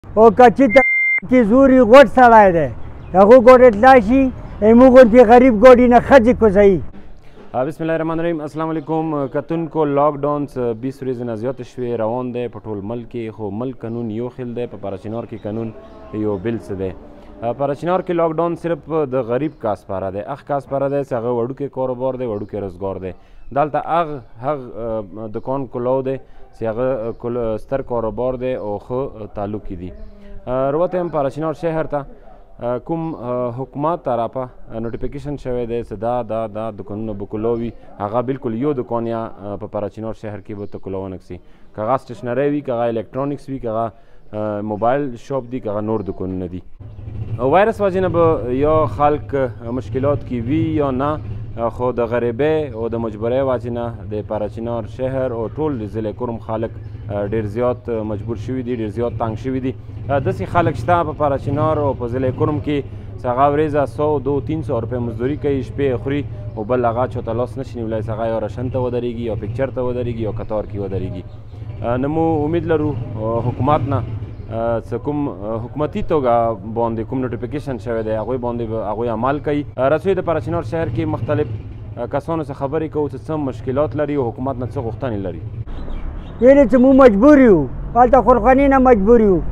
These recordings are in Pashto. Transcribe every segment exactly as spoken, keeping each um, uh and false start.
او کچې ته کې زوري غوټ سړی دی هغه ګوډې تلا شي ایمو غوندې غریب ګوډې نه ښځې کوزوي. بسم الله الرحمن الرحیم. السلام علیکم. کتونکو لاک ډاون بیس ورځې نه زیاتې شوې روان دی په ټول ملک کې، خو ملک قانون یو خیل دی، په پارچینار کې قانون یو بل څه دی. پارچینار کې لاک ډاون صرف د غریب کاس پاره دی، هغه کاس پاره دی چې هغه وړوکی کاروبار دی، وړوکی روزګار دی. دلته هغه هغه دکان کلاو دی چې هغه ستر کاروبار دی او ښه تعلق دی. البته هم پارچینار شهر ته کوم حکومت طرفه نوټیفیکیشن شوی دی چې دا دا دا دکانونه به کلاوي، هغه بالکل یو دکان یا په پارچینار شهر کې به ته کلاوه نکسي، که هغه سټیشنري وي، که هغه الکترونیکس وي، که هغه موبایل شاپ دی، که هغه نور دکانونه دي. وایرس وجې نه به یا خلک مشکلات کې وي یا نه، خو د غریبۍ او د مجبورۍ وجې نه د پارچینار شهر او ټول ضلع کرم خلک ډېر زیات مجبور شوي دي، ډېر زیات تنګ شوي دي. داسې خلک شته په پارچینار او په ضلع کرم کې چې هغه ورځه سو دو تین سو روپۍ مزدوري کوي، شپې خوري او بل هغه چاته لاس نشي نیولی چې هغه یا رشن ته ودرېږي یا پکچر ته ودرېږي یا قطار کې ودرېږي. نو مو امید لرو حکومت نه چې کوم حکومتي توګه باندې کوم نوټیفیکیشن شوی دی هغوی باندې به هغوی عمل کوي. رسوی د پارچینار شهر کې مختلف کسانو څخه خبرې کوو چې څه مشکلات لري او حکومت نه څه غوښتنې لري. یعنې چې موږ مجبور یو، هلته خلخاني نه مجبور یو،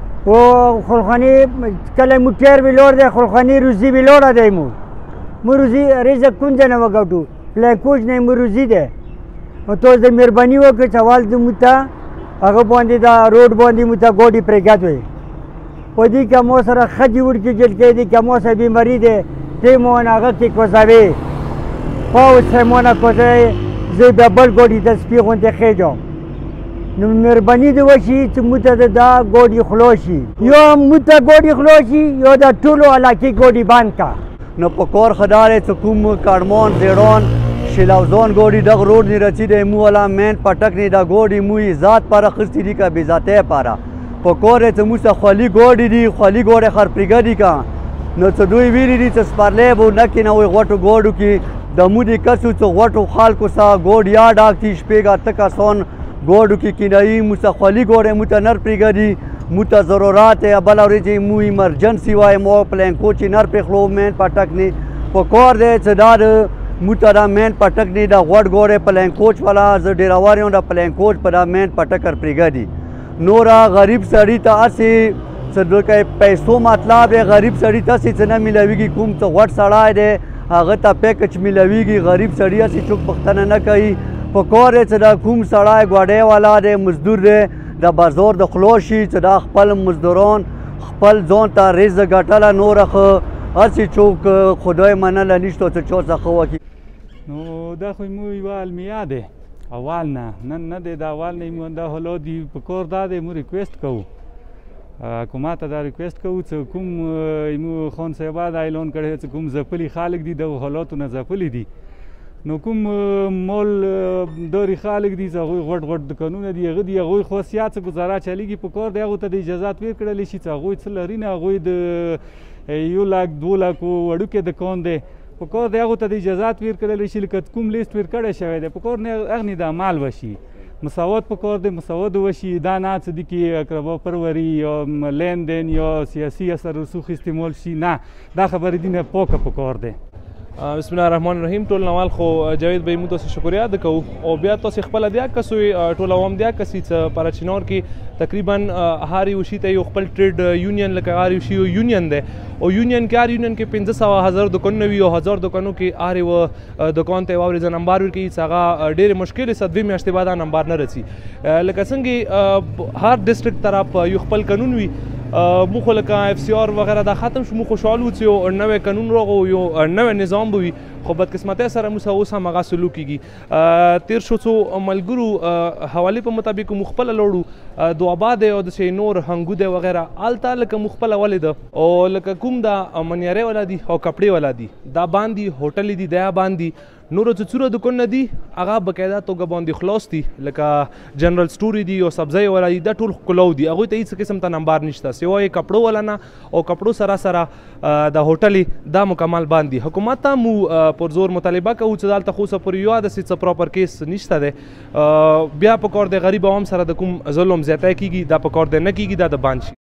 او خلخاني کله مو ټیر ویلوړ دی، خلخاني روزي ویلوړه دی. مو مو روزي رزق کوم ځای نه وګټو، پلانکوچ نه مو روزي دی. نو تاسو د مهرباني وکړئ چې اول د موږ ته هغه باندې دا روډ باندې موږ ته ګاډي پرېږد وی، په دې کې مو سره ښځې وړکې جلکې دي، که مو سره بیماري دی ته مو هغه کې کوزوي، پاو سره مو نه کوزوي، زه بیا بل ګاډي ته سپي غوندې خېږم. نو مهرباني دې وشي چې موږ ته دا ګاډي خلاص شي، یا موږ ته ګاډي خلاص شي یا د ټولو علاقې ګاډي بند کا. نو په کار خدار چې کوم کارمان زیران شلاوزان گوڑی دغ روڈ نی رسیده مو والا مین پٹک نی دا گوڑی موی ذات پارا خستی دی کا بیزاته پارا پکوره ته موسا خالی گوڑی دی خالی گوڑی خر پریگدی کا نو څه دوی ویری دي چې سپارلی به نکې نه وي غوټو ګوډو کې د مودې کسو څه غوټو خلکو سه ګوډ یا ډاکتي شپېګه تکه سون ګوډو کې کینایي موسا خالی ګوډی مو ته نر پریګدي مو ته ضرورات ہے بل ورځې مو ایمرجنسي وای مو پلان کوچ نر پخلو مین پټک نی پکور دی چې دا مو ته دا مین پټک دی دا غوډ ګوډی پلان کوچ والا زه ډېراوار یم دا پلان کوچ په دا مین پټکر پریګدي نورا غریب سړي ته هسې څه دوی پیسو مطلب دی غریب سړي ته هسې څه نه میلاویږي کوم څه غوټ سړی دی هغه ته پیکج میلاویږي غریب سړي هسې څوک پوښتنه نه کوي پکار دی چې دا کوم سړی ګوډۍ والا دی مزدور دی د بازار د خلاص شي چې دا خپل مزدوران خپل ځان ته رزق ګټله نوره ښه هسې څوک خدای منله نشته چې چا څه ښه وکړي. نو دا خو مو یوه المیه دی اول نه نن نه دی د اول نه مو دا حالات دي په کار دا دی مو ریکویسټ کوو حکومت ته دا ریکویسټ کوو چې کوم مو خان صاحبه دا اعلان کړی چې کوم ځپلي خلک دي دغو حالاتو نه ځپلي دي نو کوم مال داري خلک دي چې هغوی غټ غټ دکانونه دي هغه دي هغوی خاصیت څه ګزاره چلیږي په کار دی هغو ته د اجازات ورکړلی شي چې هغوی څه لري نه هغوی د یو لاک دو لاکو وړوکی دکان دی په کار دی هغو ته د اجازات ورکړلی شي لکه کوم لیست ورکړی شوی دی په کار نه هغه نه د عمل وشي مساوات په کار دی مساوات وشي دا نه څه دي کې اقربا پروری یا لین دین یا سیاسي اثر رسوخ استعمال شي نه دا خبرې دي نه پاکه په کار دی. بسم الله الرحمن الرحیم. ټول نوال خو جاوید به مو تاسو شکریا ادا کوو او بیا تاسو خپل دیا کسوي ټول عوام دیا کسي چې پارچینار کې تقریبا هر یو شي ته یو خپل ټریډ یونین لکه هر یو شي یونین دی او یونین کې هر یونین کې پنځه سوه هزار دکانونه وي او هزار دکانو کې هر یو دکان ته یو ورځ نمبر ورکوي چې هغه ډېرې مشکلې سه دوې میاشتې بعد نمبر نه رسي لکه څنګه هر ډسټرکټ طرف یو خپل قانون وي مو خو لکه اف سی آر وغیره دا ختم شو مو خوشحال وو چې یو نوی قانون راغو یو نوی نظام به وي خو بدقسمتۍ سره موږ اوس هم هغه سلوک کېږي. تېر شو څو ملګرو حوالې په مطابق مو خپله لوړو دوابا دی او داسې نور هنګو دی وغیره هلته لکه مو خپله ولې ده او لکه کوم دا منیارۍ والا دي او کپړې والا دي دا باندې هوټلې دي دا باندې نورو چې څومره دکانونه دي هغه باقاعده توګه باندې خلاص دي لکه جنرال سټوري دي او سبزۍ والا دي دا ټول کلاو دي هغوی ته هېڅ قسم ته نمبر نشته سوای کپړو والا نه او کپړو سره سره د هوټلې دا مکمل بند دي. حکومت ته مو پر زور مطالبه کوو چې دلته خو څه پورې یو داسې څه پراپر کیس نشته دی بیا په کار د غریب عوام سره د کوم ظلم زیاتی کېږي دا په کار دی نه کېږي دا د بند شي.